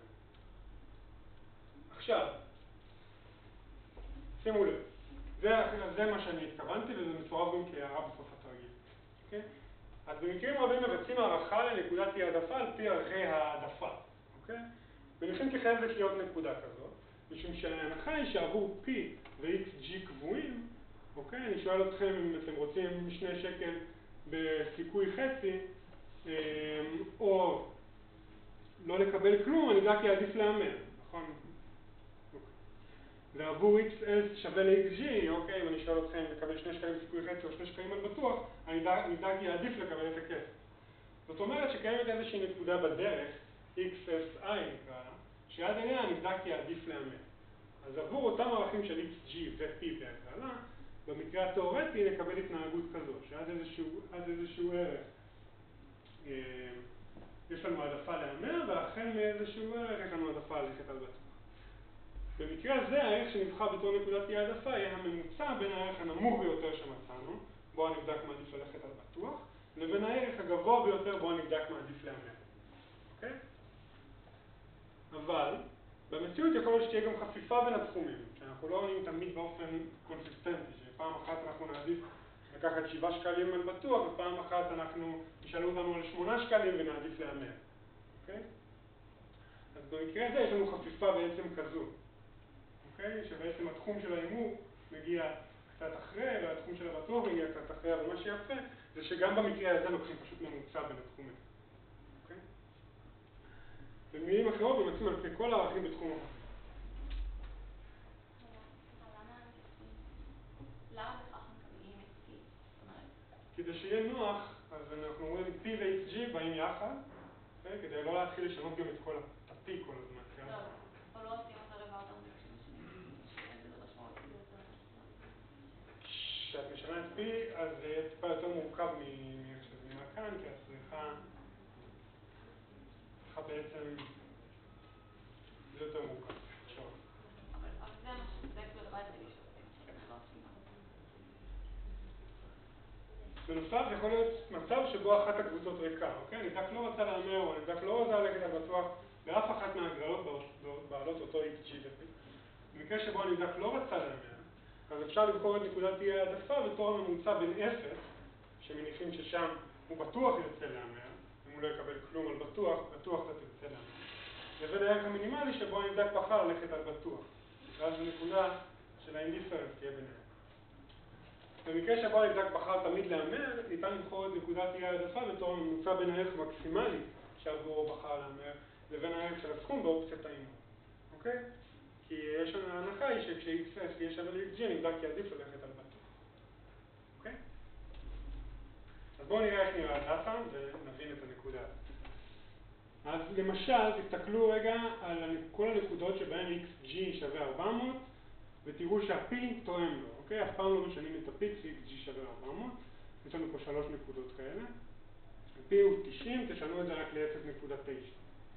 עכשיו, שימו לב, זה, זה מה שאני התכוונתי וזה מצורף גם כהערה בסוף התרגיל. אוקיי? אז במקרים רבים מבצעים הערכה לנקודת אי העדפה על פי ערכי העדפה. אוקיי? מניחים כי חייבת להיות נקודה כזאת, משום שההנחה היא שעבור P ו-אקס ג'י קבועים, אוקיי? אני שואל אתכם אם אתם רוצים שני שקל בסיכוי חצי, או לא לקבל כלום, אני רק יעדיף להמר, נכון? ועבור אקס אס שווה ל-אקס ג'י, אוקיי, ואני שואל אתכם לקבל שני שקלים בסיכוי חצי או שני שקלים על בטוח, אני נבדק יעדיף לקבל את הכסף. זאת אומרת שקיימת איזושהי נקודה בדרך, אקס אס איי נקרא לה, שעד אליה נבדק יעדיף להמר. אז עבור אותם ערכים של אקס ג'י ו-P בהגרלה, במקרה התיאורטי נקבל התנהגות כזאת, שעד איזשהו, עד איזשהו ערך יש לנו העדפה להמר, והחל מאיזשהו ערך יש לנו העדפה ללכת על בטוח. במקרה הזה, הערך שנבחר בתור נקודת אי העדפה יהיה הממוצע בין הערך הנמוך ביותר שמצאנו, בו הנבדק מעדיף ללכת על בטוח, לבין הערך הגבוה ביותר בו הנבדק מעדיף להמר. אוקיי? אבל, במציאות יכול להיות שתהיה גם חפיפה בין התחומים, שאנחנו לא עונים תמיד באופן קונסיסטנטי, שפעם אחת אנחנו נעדיף לקחת שבעה שקלים על בטוח, ופעם אחת אנחנו נשאלו אותנו על שמונה שקלים ונעדיף להמר. אוקיי? אז במקרה הזה יש לנו חפיפה בעצם כזו. אוקיי? שבעצם התחום של ההימור מגיע קצת אחרי, והתחום של הבטוח מגיע קצת אחרי, אבל מה שיפה זה שגם במקרה הזה לוקחים פשוט ממוצע בין התחומים. אוקיי? במילים אחרות, ממצאים על פני כל הערכים בתחום החפיפה. למה בכך מקבלים את P? זאת אומרת... כדי שיהיה נוח, אז אנחנו רואים P ו-אקס ג'י באים יחד, כדי לא להתחיל לשנות גם את כל ה-P כל הזמן. לא, או לא עושים אותו דבר יותר מבקשים שנים. אין בזה משמעות. כשאת משנה את P, אז זה יהיה טיפה יותר מורכב מאיך שזה נראה כאן, כי את צריכה... צריכה בעצם... זה יותר מורכב. אבל זה מה שזה כבר לבד בלי שעושים, שזה לא עושים. בנוסף, יכול להיות מצב שבו אחת הקבוצות ריקה, אוקיי? הנבדק לא רצה להמר, או הנבדק לא רצה ללכת על בטוח באף אחת מההגרלות בעלות אותו אקס ג'י ו-P. במקרה שבו הנבדק לא רצה להמר, אז אפשר לבחור את נקודת אי העדפה בתור הממוצע בין אפס, שמניחים ששם הוא בטוח ירצה להמר, אם הוא לא יקבל כלום על בטוח, בטוח אתה תרצה להמר. לבין הערך המינימלי שבו הנבדק בחר ללכת על בטוח. ואז הנקודה של האינדיפרנס תהיה ביניהם. במקרה שבו הנבדק בחר תמיד להמר, ניתן לבחור את נקודת אי העדפה בתור ממוצע בין הערך המקסימלי שעבורו בחר להמר, לבין הערך של הסכום באופציית ההימור. אוקיי? כי יש לנו ההנחה היא שכש-X S יהיה שווה ל-X G, הנבדק יעדיף ללכת על בטוח. אוקיי? אז בואו נראה איך נראה הדאטה ונבין את הנקודה הזאת. אז למשל, תסתכלו רגע על כל הנקודות שבהן X G שווה ארבע מאות, ותראו שה-P תואם לו, אוקיי? אף פעם לא משנים את ה-P כש-X G שווה ארבע מאות. יש לנו פה שלוש נקודות כאלה. ה-P הוא תשעים, תשנו את זה רק ל-אפס נקודה תשע.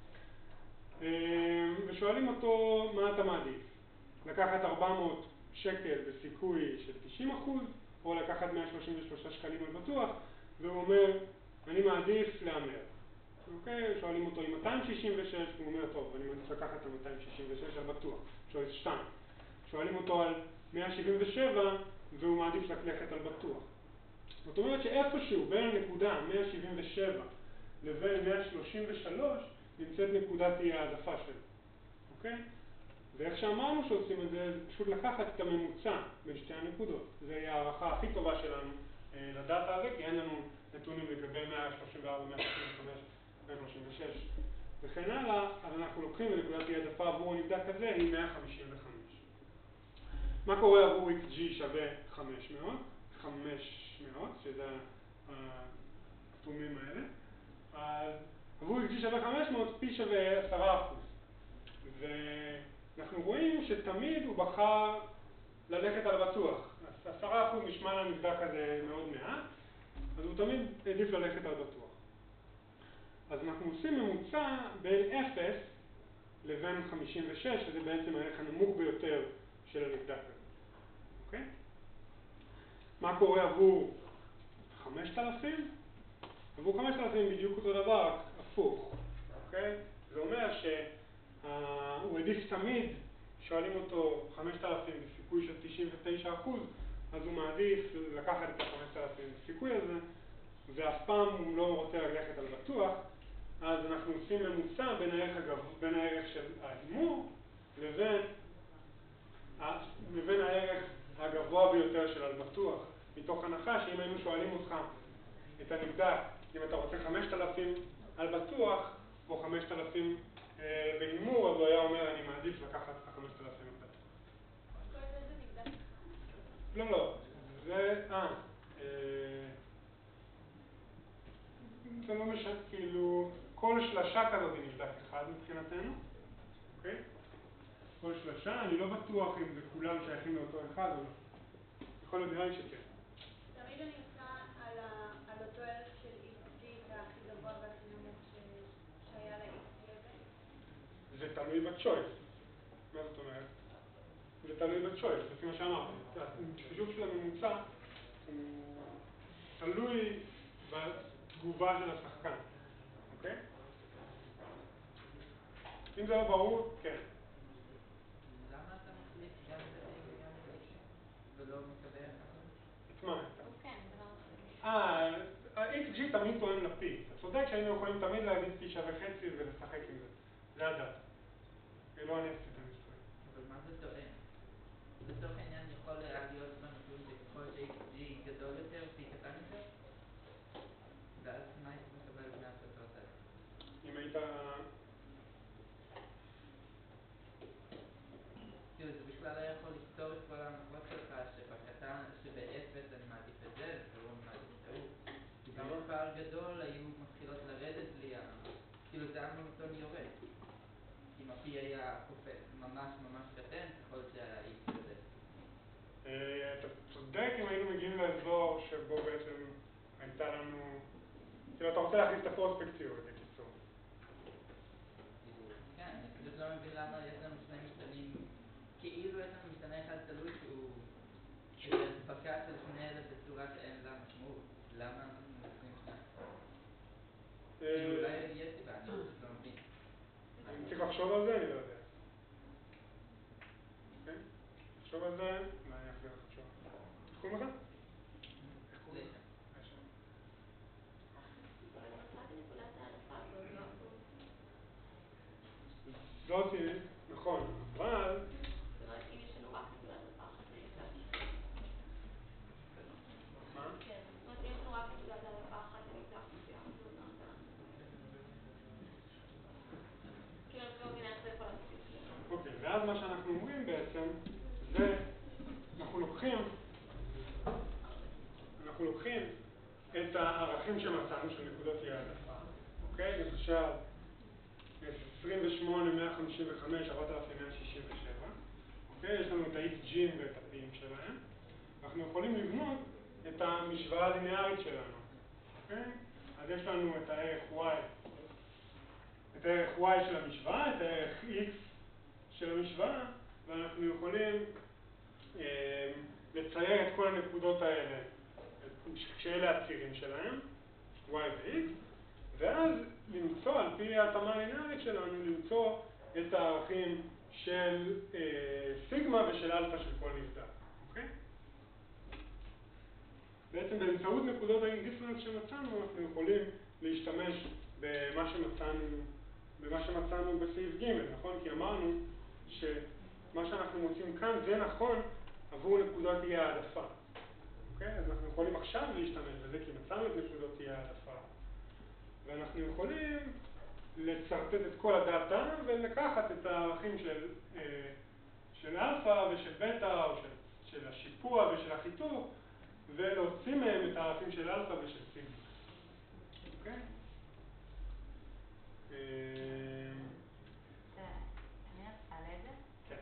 ושואלים אותו, מה אתה מעדיף? לקחת ארבע מאות שקל בסיכוי של תשעים אחוז, או לקחת מאה שלושים ושלושה שקלים על בטוח, והוא אומר, אני מעדיף להמר. אוקיי, שואלים אותו עם מאתיים שישים ושש, הוא אומר, טוב, אני מעדיף לקחת את מאתיים שישים ושש על בטוח, choice שתיים. שואלים אותו על מאה שבעים ושבע, והוא מעדיף ללכת על בטוח. זאת אומרת שאיפשהו בין הנקודה מאה שבעים ושבע לבין מאה שלושים ושלוש, נמצאת נקודת אי העדפה שלו. אוקיי? ואיך שאמרנו שעושים את זה, זה פשוט לקחת את הממוצע בין שתי הנקודות. זו היא הערכה הכי טובה שלנו אה, לדאטה הזה, כי אין לנו נתונים לגבי מאה שלושים וארבע, מאה שלושים וחמש, מאה שלושים ושש וכן הלאה, אז אנחנו לוקחים ונקודת אי העדפה עבור הנבדק הזה היא מאה חמישים וחמש. מה קורה עבור X G שווה חמש מאות, חמש מאות, שזה הכתומים האלה. אז עבור X G שווה חמש מאות, P שווה עשרה אחוז. ואנחנו רואים שתמיד הוא בחר ללכת על בטוח. עשרה אחוז נשמע לנבדק הזה מאוד מעט, אז הוא תמיד העדיף ללכת על בטוח. אז אנחנו עושים ממוצע בין אפס לבין חמישים ושש, שזה בעצם הערך הנמוך ביותר של הנבדק הזה. אוקיי? מה קורה עבור חמשת אלפים? עבור חמשת אלפים בדיוק אותו דבר, רק הפוך. אוקיי? זה אומר שהוא העדיף תמיד, שואלים אותו חמשת אלפים בסיכוי של תשעים ותשעה אחוז, אז הוא מעדיף לקחת את ה-חמשת אלפים בסיכוי הזה, ואף פעם הוא לא רוצה ללכת על בטוח, אז אנחנו עושים ממוצע בין הערך, הגב... בין הערך של ההימור לבין, לבין הערך הגבוה ביותר של על בטוח, מתוך הנחה שאם היינו שואלים אותך את הנבדק, אם אתה רוצה חמשת אלפים על בטוח או חמשת אלפים אה, בהימור, אז הוא היה אומר אני מעדיף לקחת את ה-חמשת אלפים על בטוח. כל זה זה נבדק אחד? לא, לא. זה, אה, אה, זה לא משנה, כאילו, כל שלשה כזאת היא נבדק אחד מבחינתנו, אוקיי? כל שלשה, אני לא בטוח אם זה כולם שייכים לאותו אחד או לא. יכול להיות נראה לי שכן. תמיד אני עושה על, ה... על אותו ערך של X G את הכי גבוה והכי נמוך ש... שהיה ל-X G הזה? זה תלוי בצ'ויס. מה זאת אומרת? זה תלוי בצ'ויס, לפי מה שאמרתי. החישוב של הממוצע הוא תלוי בתגובה של השחקן. אוקיי? אם זה לא ברור, כן. למה אתה מחליט גם את ה-A וגם את ה-X ולא מקבל אחד? את מה? כן, זה לא מחליט. אה, ה-X G תמיד תואם ל-P. אתה צודק שהיינו יכולים תמיד להגיד P שווה חצי ולשחק עם זה. זה הדאטה. לא אני עשיתי את המספרים. אבל מה זה תואם? לצורך העניין יכול להיות בנתון שככל ש-X G גדול יותר, P קטן יותר? ואז מה היית מקבל מהתוצאות האלה? אם היית... כאילו זה בכלל היה יכול לפתור את כל ההנחות שלך שבקטן, שבאפס אני מעדיף את זה, ולא אני מעדיף את ההוא. גם בפער גדול היו מתחילות לרדת לי, כאילו זה היה מונוטוני יורד. אם ה-P היה ממש ממש קטן, ככל שה-X גדל. אתה צודק אם היינו מגיעים לאזור שבו בעצם הייתה לנו... כאילו אתה רוצה להכניס את הפרוספקציות, בקיצור. כן, אני פשוט לא מבין למה יש לנו שני משתנים, כאילו יש לנו משתנה אחד תלוי שהוא הדבקה של שני אלה בצורה שאין לה משמעות. למה אנחנו מנסים שניים? כאילו אולי יש סיבה, אני פשוט לא מבין. אני צריך לחשוב על זה, אני לא יודע. כן? לחשוב על זה, מה אני יכול לחשוב? איך קוראים לך? זה. אנחנו לוקחים את הערכים שמצאנו של נקודות אי העדפה, אוקיי? למשל, עשרים ושמונה, מאה חמישים וחמש, ארבעת אלפים מאה שישים ושבע, אוקיי? יש לנו את ה-X ג'ים ואת ה-P'ים שלהם. אנחנו יכולים לבנות את המשוואה הליניארית שלנו, אוקיי? אז יש לנו את הערך Y, את הערך Y של המשוואה, את הערך X של המשוואה, ואנחנו יכולים אה, לצייר את כל הנקודות האלה, כשאלה הצירים שלהם, Y ו-X, ואז למצוא, על פי ההתאמה הליניארית שלנו, למצוא את הערכים של אה, סיגמה ושל אלפא של כל נבדק, אוקיי? בעצם באמצעות נקודות האינדיפרנס שמצאנו, אנחנו יכולים להשתמש במה שמצאנו, במה שמצאנו בסעיף ג', נכון? כי אמרנו שמה שאנחנו מוצאים כאן זה נכון עבור נקודות אי העדפה. אוקיי? אז אנחנו יכולים עכשיו להשתמש בזה, כי מצאנו את נקודות אי העדפה, ואנחנו יכולים לצרטט את כל הדאטה ולקחת את הערכים של, של אלפא ושל בטא, או של, של השיפוע ושל החיתוך, ולהוציא מהם את הערכים של אלפא ושל סיגמה. אוקיי? אני אעלה את זה? כן.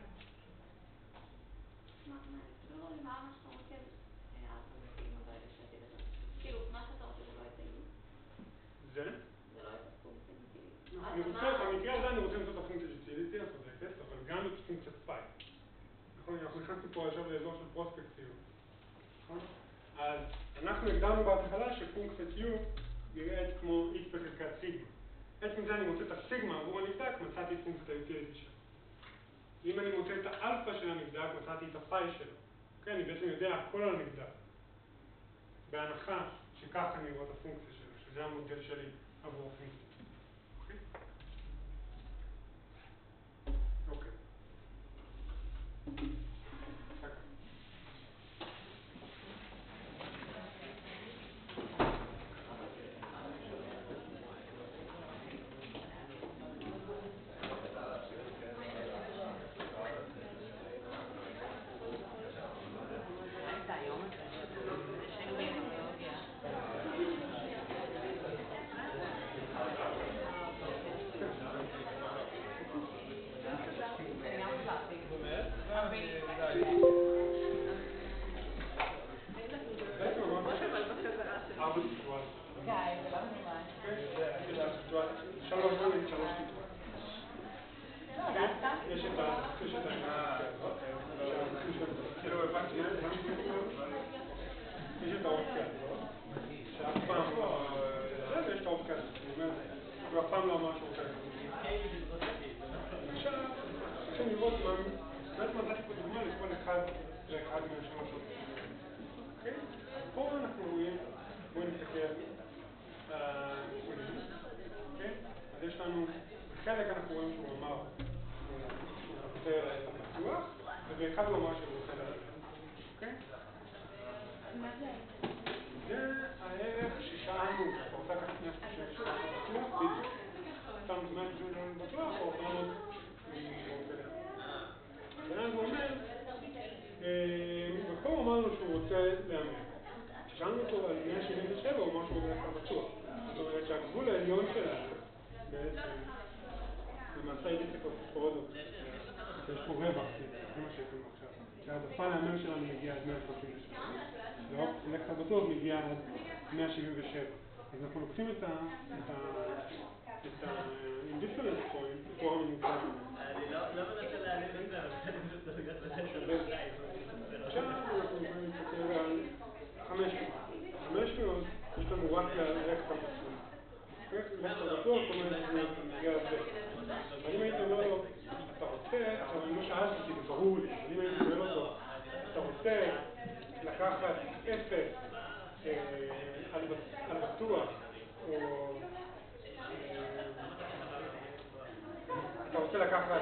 מה המשמעות של אלפא וסיגמה ברגע שעשית את זה? כאילו, מה שאתה רוצה זה לא יתאימו? זה? זה לא יתאימו פונקציה. אני רוצה, במקרה הזה אני רוצה למצוא את הפונקציה של ציליטי, הצודקת, אבל גם את פונקציית פאי. נכון? אנחנו נכנסנו פה עכשיו לאזור של פרוספקטיביות. נכון? אז אנחנו הגדרנו בהתחלה שפונקציית U נראית כמו X בחזקת סיגמה. בעצם זה אני מוצא את הסיגמה עבור הנבדק, מצאתי את פונקציית היוטיליטי שלו. אם אני מוצא את האלפא של הנבדק, מצאתי את הפאי שלו. אוקיי? אני בעצם יודע הכל על הנבדק. בהנחה שככה אני רואה את הפונקציה שלו, שזה המודל שלי עבור הפונקציה. אוקיי? אוקיי. שאלנו אותו על מאה שבעים ושבע או משהו בדרך כלל בטוח. זאת אומרת שהגבול העליון שלנו בעצם למעשה אידיסק פרודוקט. יש פה רווח, זה מה שיש לנו עכשיו. שהעדפה להמר שלנו מגיעה עד מאה שלושים ושבע. לא, סלקט הבטוח מגיע עד מאה שבעים ושבע. אז אנחנו לוקחים את ה-indifference point בתור הממוצע. אני לא מנסה להעלים את זה, אבל אני פשוט לא יודעת לדעת. עכשיו אנחנו יכולים להסתכל על חמש מאות. חמש מאות יש לנו רק ללכת הבטוח. ללכת הבטוח, זאת אומרת, זה מגיע לזה. אבל אם הייתי אומר לו, אתה רוצה, עכשיו אני לא שאלתי כי זה ברור לי, אבל אם הייתי אומר לו, אתה רוצה לקחת אפס על בטוח, או אתה רוצה לקחת,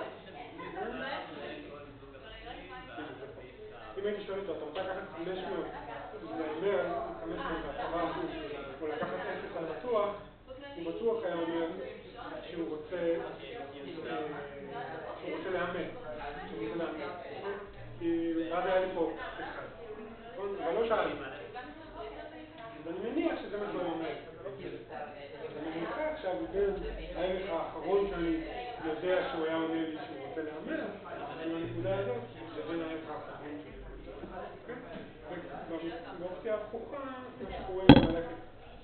אם הייתי שואל אותו, אתה רוצה לקחת חמש מאות, להימר חמש מאות ועשרה אחוז, או לקחת אפס על בטוח, הוא בטוח היה אומר שהוא רוצה שהוא רוצה להאמר, שהוא רוצה להאמר. כי ואז היה לי פה אחד, אבל לא שאלתי. יודע שהוא היה עונה לי שהוא רוצה להמר, עם הנקודה הזאת, לבין הערך האחרון. באופציה הפוכה, מה שקורה גם ללכת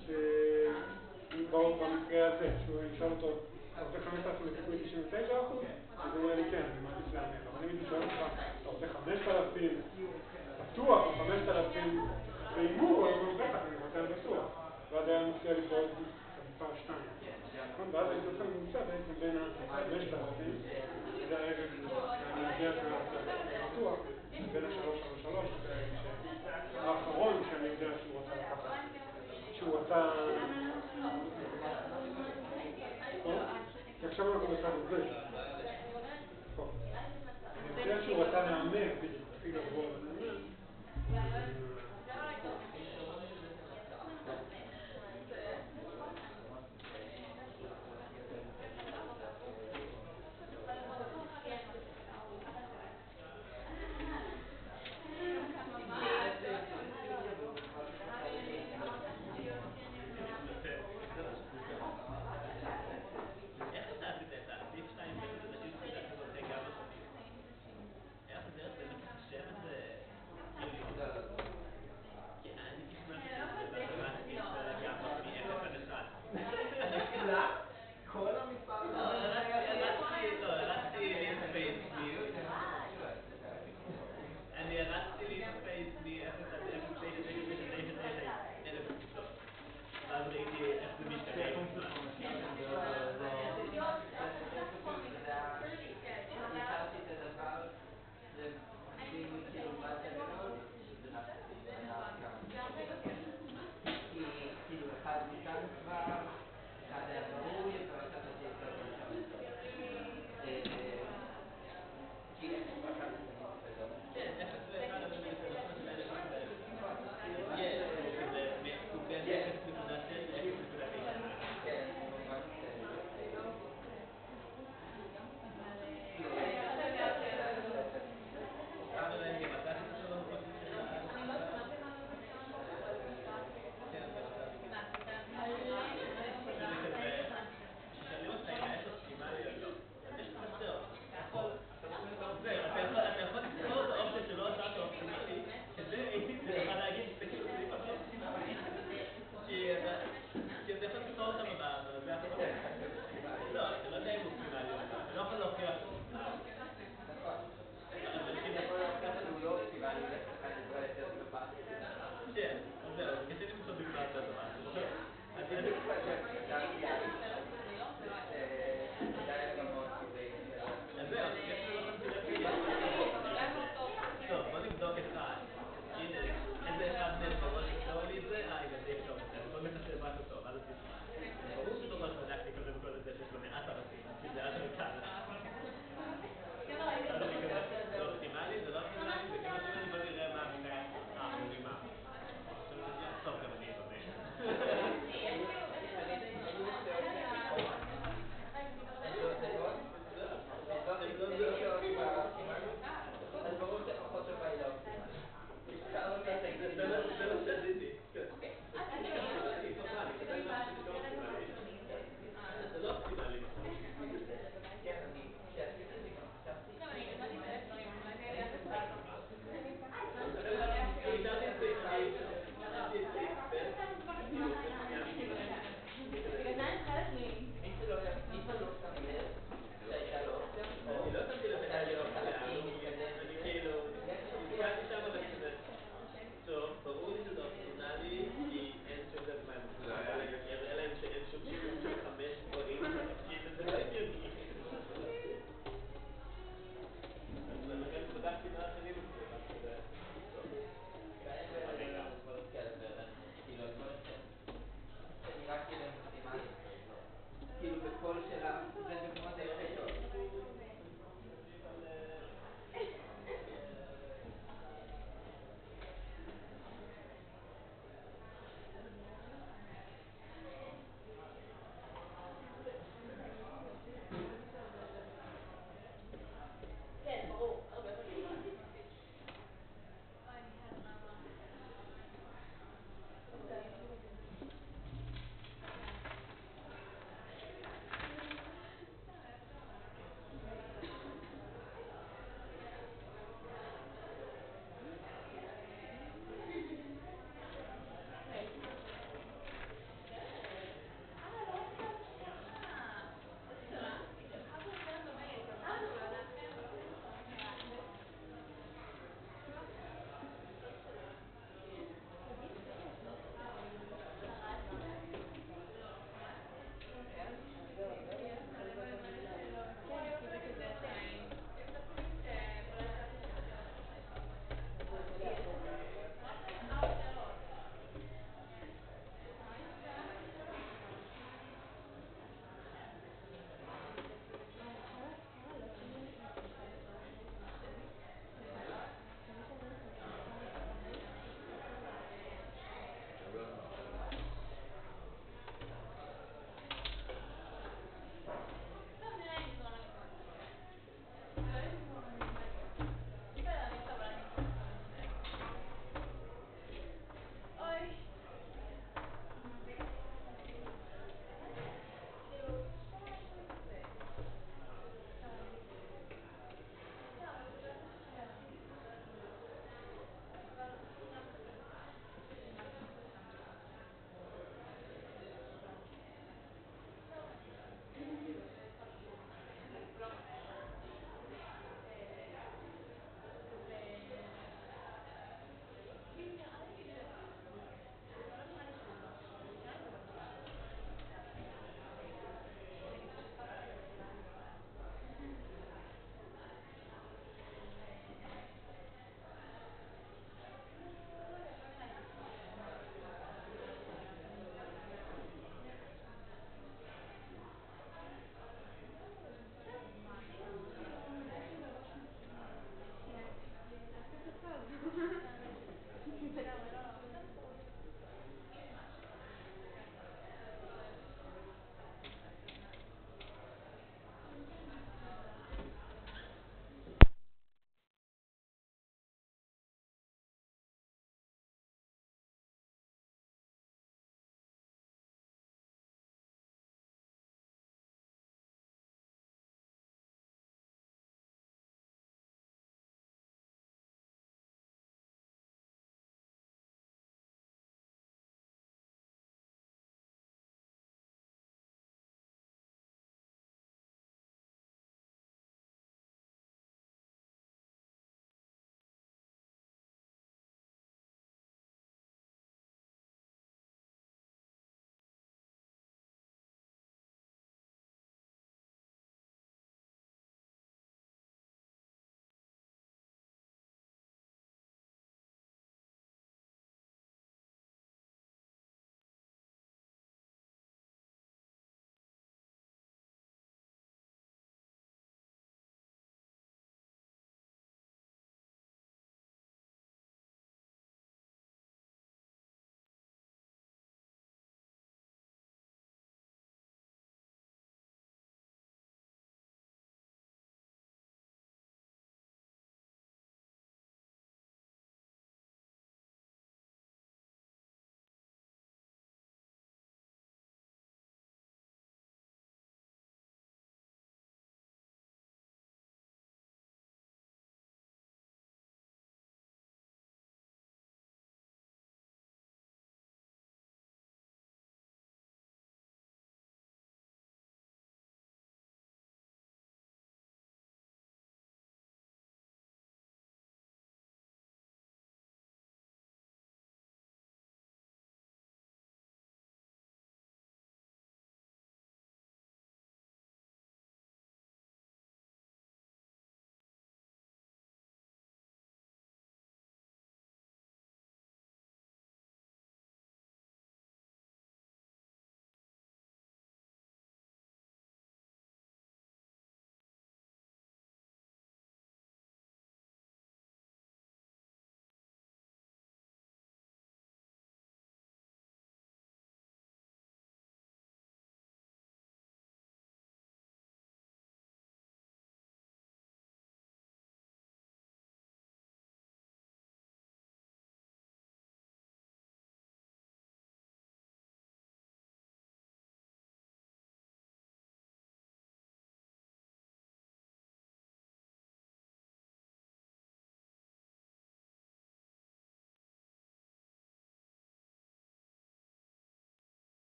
במקרה הזה, שהוא ישאל אותו, אתה רוצה חמשת אלפים ותקווי תשעים ותשע אחוז? אז הוא אומר לי, כן, אני מעדיף להמר. אבל אני מתשאל אותך, אתה רוצה חמשת אלפים בטוח או חמשת אלפים בהימור, או אמרו בטח, אני רוצה בטוח. ואז היה מציע לי פה עוד מספר שתיים. ואז הייתי עושה ממוצע בעצם בין ה-חמשת אלפים, זה הערך שאני יודע שאני בטוח, בין ה-שלוש שלוש שלוש, האחרון שאני יודע שהוא רצה לקחת. שהוא רצה... עכשיו אנחנו בצד הזה.